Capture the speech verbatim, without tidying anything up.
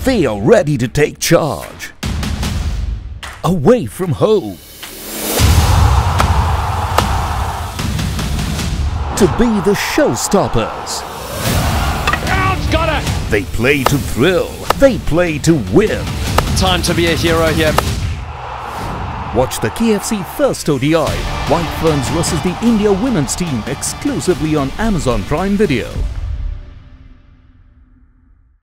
They are ready to take charge. Away from home. To be the showstoppers. Ouch, got it! They play to thrill. They play to win. Time to be a hero here. Watch the K F C first O D I, White Ferns versus the India women's team, exclusively on Amazon Prime Video.